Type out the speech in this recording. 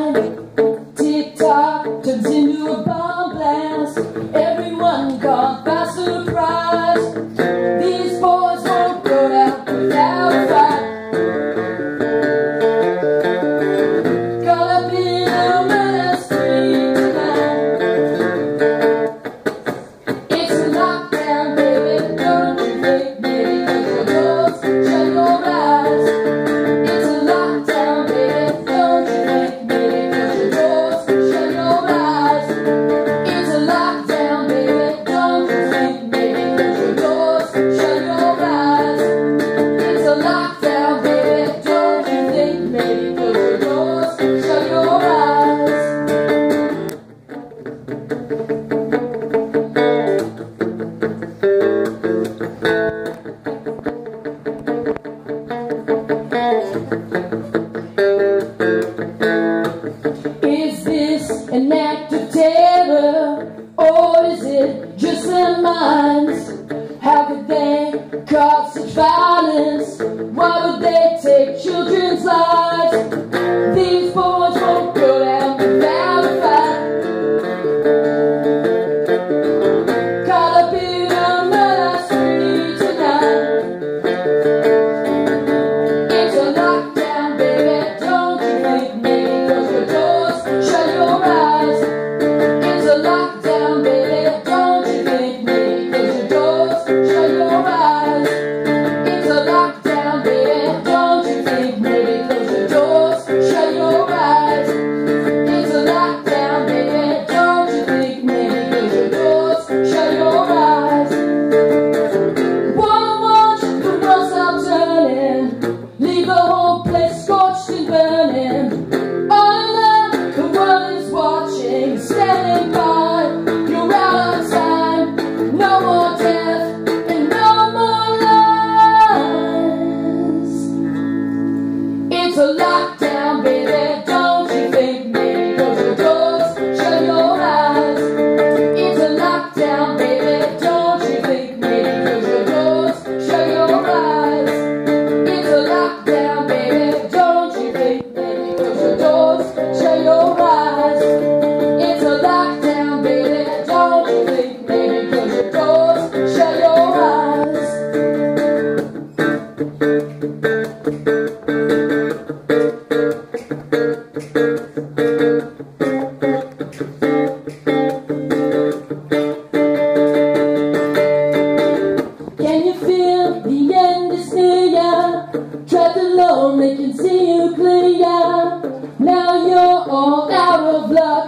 mind. Tick-tock turns into a bomb blast. Everyone caught by surprise. These boys won't go out without a fight. Caught up in a murder street tonight. It's a lockdown, baby, don't you think? Maybe close your doors, shut your eyes. It's a lockdown, baby, don't you think? Maybe close your doors, shut your eyes. It's a lockdown, baby, don't you think? Maybe close your doors, shut your eyes. It's a lockdown, baby, don't you think? Maybe close your doors, shut your eyes. Is this an act of terror, or is it just their minds? How could they cause such violence? Why would they take children's lives? These boys won't go down without a fight. Caught up in a murder street tonight. It's a lockdown, baby, don't you think? Maybe close your doors, shut your eyes. It's a lockdown, baby, don't you think? Maybe close your doors, shut your eyes. It's a lockdown, baby, don't you think? Maybe close your doors, shut your eyes. It's a lockdown, baby, don't you think? Maybe close your doors, shut your eyes. Wanna watch the world stop turning, leave the whole place scorched and burning. All alone, the world is watching, standing by. You're out of time, no more death and no more lies. It's a lockdown, baby, don't you think? Maybe close your doors, shut your eyes. It's a lockdown, baby, don't you think? Maybe close your doors, shut your eyes. It's a lockdown, baby, don't you think? Maybe close your doors, shut your eyes. It's a lockdown, baby, don't you think? Maybe close your doors, shut your eyes. Can you feel the end is near? Trapped alone, they can see you clear. Now you're all out of luck.